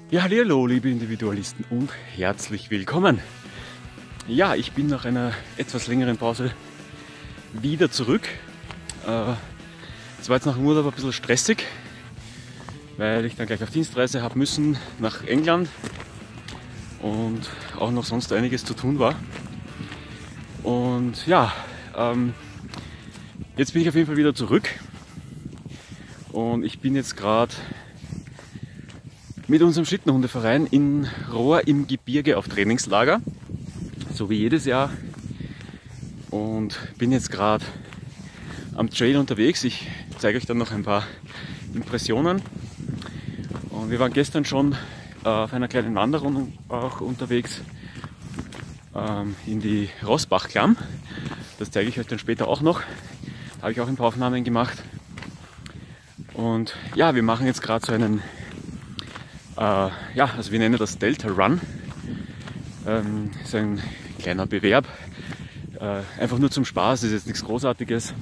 Ja, hallo liebe Individualisten und herzlich willkommen. Ja, ich bin nach einer etwas längeren Pause wieder zurück. Es war jetzt nach dem Urlaub ein bisschen stressig, weil ich dann gleich auf Dienstreise habe müssen nach England und auch noch sonst einiges zu tun war. Und ja, jetzt bin ich auf jeden Fall wieder zurück und ich bin jetzt gerade mit unserem Schlittenhundeverein in Rohr im Gebirge auf Trainingslager, so wie jedes Jahr, und bin jetzt gerade am Trail unterwegs. Ich zeige euch dann noch ein paar Impressionen. Und wir waren gestern schon auf einer kleinen Wanderung auch unterwegs in die Rossbachklamm. Das zeige ich euch dann später auch noch. Da habe ich auch ein paar Aufnahmen gemacht. Und ja, wir machen jetzt gerade so einen also wir nennen das Delta Run. Ist ein kleiner Bewerb. Einfach nur zum Spaß, ist jetzt nichts Großartiges.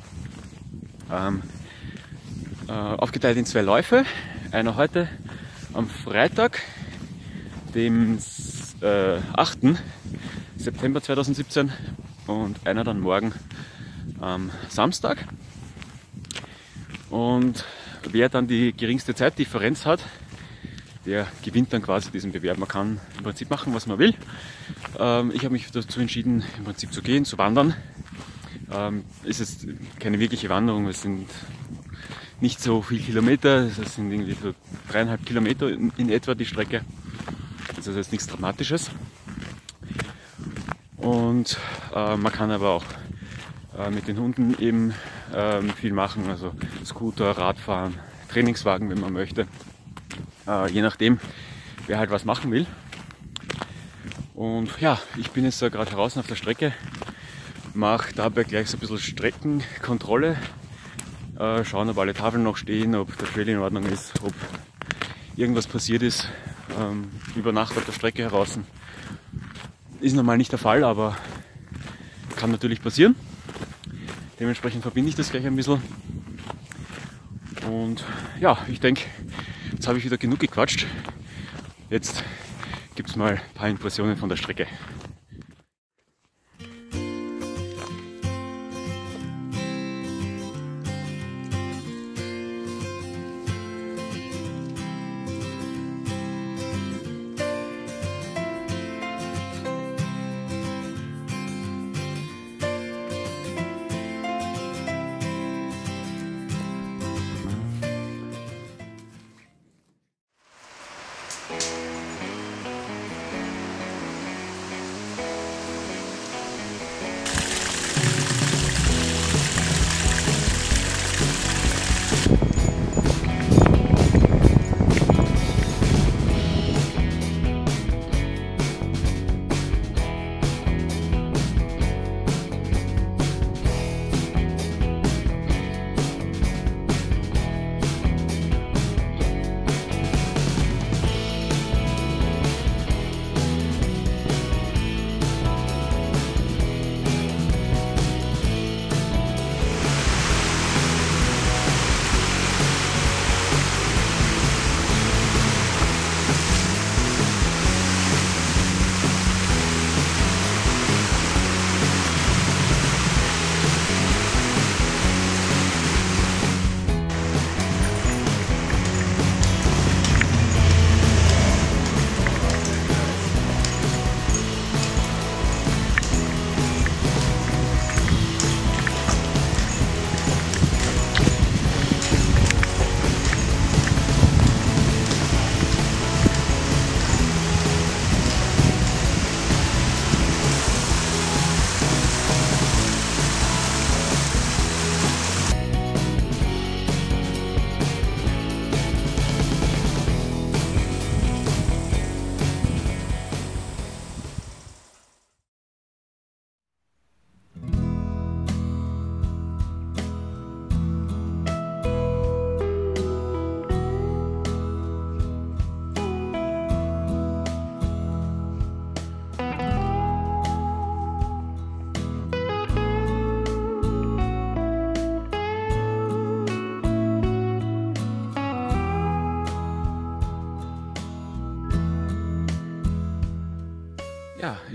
Aufgeteilt in 2 Läufe. Einer heute am Freitag, dem 8. September 2017, und einer dann morgen am Samstag. Und wer dann die geringste Zeitdifferenz hat, der gewinnt dann quasi diesen Bewerb. Man kann im Prinzip machen, was man will. Ich habe mich dazu entschieden, im Prinzip zu gehen, zu wandern. Ist jetzt keine wirkliche Wanderung, es sind nicht so viele Kilometer, es sind irgendwie so 3,5 Kilometer in etwa die Strecke. Also das ist nichts Dramatisches. Und man kann aber auch mit den Hunden eben viel machen, also Scooter, Radfahren, Trainingswagen, wenn man möchte. Je nachdem, wer halt was machen will. Und ja, ich bin jetzt da gerade draußen auf der Strecke, mache dabei gleich so ein bisschen Streckenkontrolle, schauen, ob alle Tafeln noch stehen, ob der Trail in Ordnung ist, ob irgendwas passiert ist über Nacht auf der Strecke heraus. Ist normal nicht der Fall, aber kann natürlich passieren. Dementsprechend verbinde ich das gleich ein bisschen. Und ja, ich denke, jetzt habe ich wieder genug gequatscht. Jetzt gibt es mal ein paar Impressionen von der Strecke.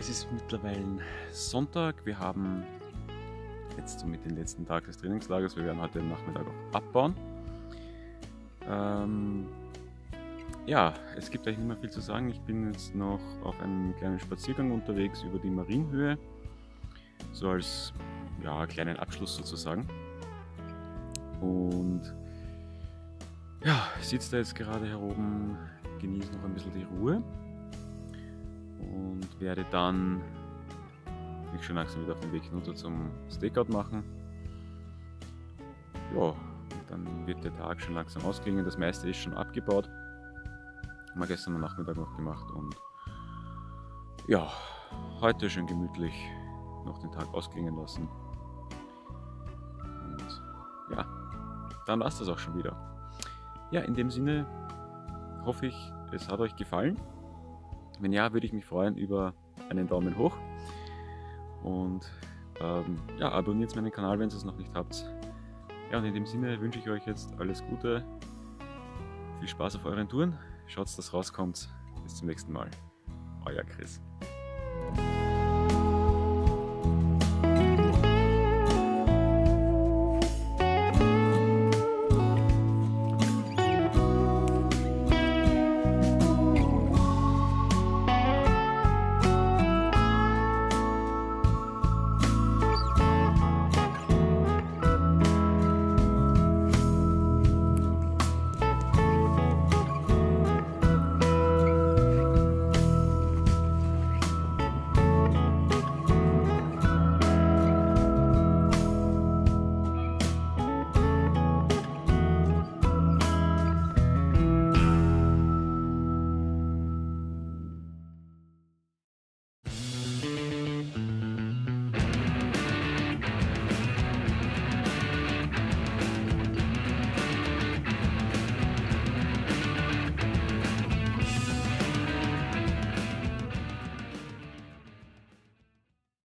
Es ist mittlerweile Sonntag. Wir haben jetzt somit den letzten Tag des Trainingslagers. Wir werden heute am Nachmittag auch abbauen. Ja, es gibt eigentlich nicht mehr viel zu sagen. Ich bin jetzt noch auf einem kleinen Spaziergang unterwegs über die Marienhöhe. So als kleinen Abschluss sozusagen. Und ja, ich sitze da jetzt gerade hier oben, genieße noch ein bisschen die Ruhe und werde dann mich schon langsam wieder auf den Weg hinunter zum Stakeout machen. Ja, und dann wird der Tag schon langsam ausklingen. Das meiste ist schon abgebaut. Haben wir gestern am Nachmittag noch gemacht und ja, heute schön gemütlich noch den Tag ausklingen lassen. Und ja, dann war es das auch schon wieder. Ja, in dem Sinne hoffe ich, es hat euch gefallen. Wenn ja, würde ich mich freuen über einen Daumen hoch. Und abonniert meinen Kanal, wenn ihr es noch nicht habt. Ja, und in dem Sinne wünsche ich euch jetzt alles Gute. Viel Spaß auf euren Touren. Schaut, dass das rauskommt. Bis zum nächsten Mal. Euer Chris.